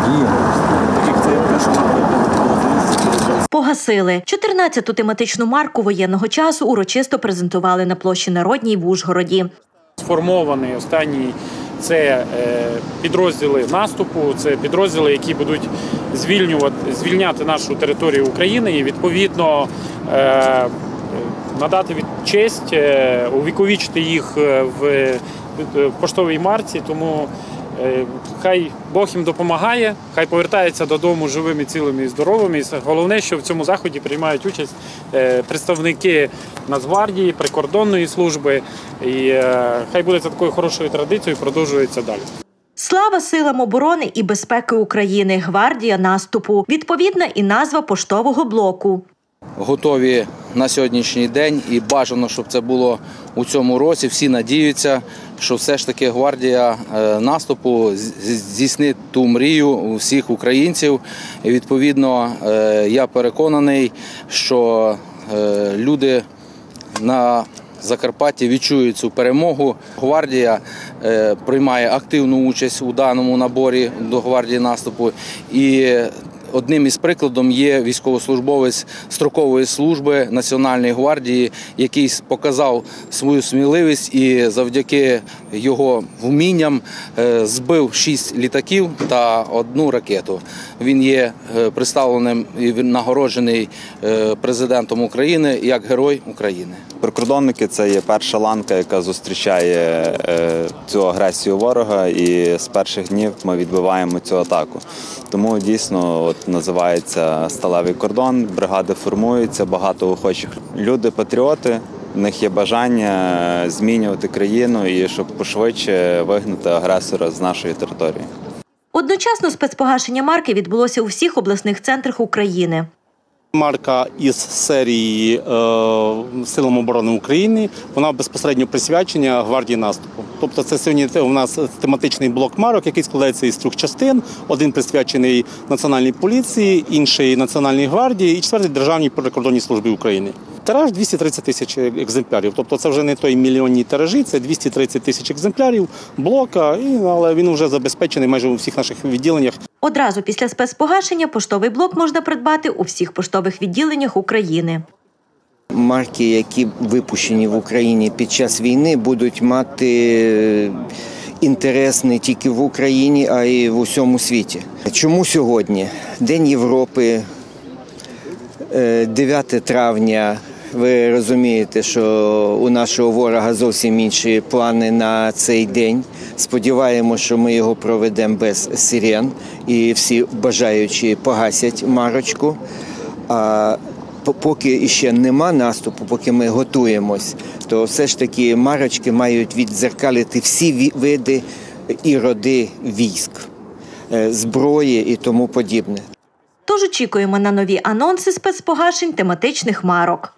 Погасили. 14-ту тематичну марку воєнного часу урочисто презентували на площі Народній в Ужгороді. Сформований останній – це підрозділи наступу, це підрозділи, які будуть звільняти нашу територію України і, відповідно, надати честь, увіковічити їх в поштовій марці. Тому хай Бог їм допомагає, хай повертаються додому живими, цілими і здоровими. І головне, що в цьому заході приймають участь представники Нацгвардії, прикордонної служби. І хай буде це такою хорошою традицією і продовжується далі. Слава силам оборони і безпеки України! Гвардія наступу. Відповідна і назва поштового блоку. Готові на сьогоднішній день і бажано, щоб це було у цьому році. Всі надіються, що все ж таки гвардія наступу здійснить ту мрію у всіх українців. І відповідно, я переконаний, що люди на Закарпатті відчують цю перемогу. Гвардія приймає активну участь у даному наборі до гвардії наступу. І одним із прикладів є військовослужбовець строкової служби Національної гвардії, який показав свою сміливість і завдяки його вмінням збив 6 літаків та 1 ракету. Він є представленим і нагороджений президентом України як Герой України. Прикордонники – це є перша ланка, яка зустрічає цю агресію ворога, і з перших днів ми відбиваємо цю атаку. Тому дійсно називається «Сталевий кордон», бригади формуються, багато охочих. Люди – патріоти, в них є бажання змінювати країну і щоб пошвидше вигнати агресора з нашої території. Одночасно спецпогашення марки відбулося у всіх обласних центрах України. Марка із серії Силам оборони України, вона безпосередньо присвячена гвардії наступу. Тобто це сьогодні у нас тематичний блок марок, який складається із 3 частин. Один присвячений Національній поліції, інший Національній гвардії і 4-й Державній прикордонній службі України. Тираж 230 тисяч екземплярів. Тобто це вже не той мільйонні тиражі, це 230 тисяч екземплярів блока, але він вже забезпечений майже у всіх наших відділеннях. Одразу після спецпогашення поштовий блок можна придбати у всіх поштових відділеннях України. Марки, які випущені в Україні під час війни, будуть мати інтерес не тільки в Україні, а й в усьому світі. Чому сьогодні? День Європи, 9 травня. Ви розумієте, що у нашого ворога зовсім інші плани на цей день. Сподіваємося, що ми його проведемо без сирен і всі бажаючі погасять марочку. А поки ще нема наступу, поки ми готуємось, то все ж таки марочки мають віддзеркалити всі види і роди військ, зброї і тому подібне. Тож очікуємо на нові анонси спецпогашень тематичних марок.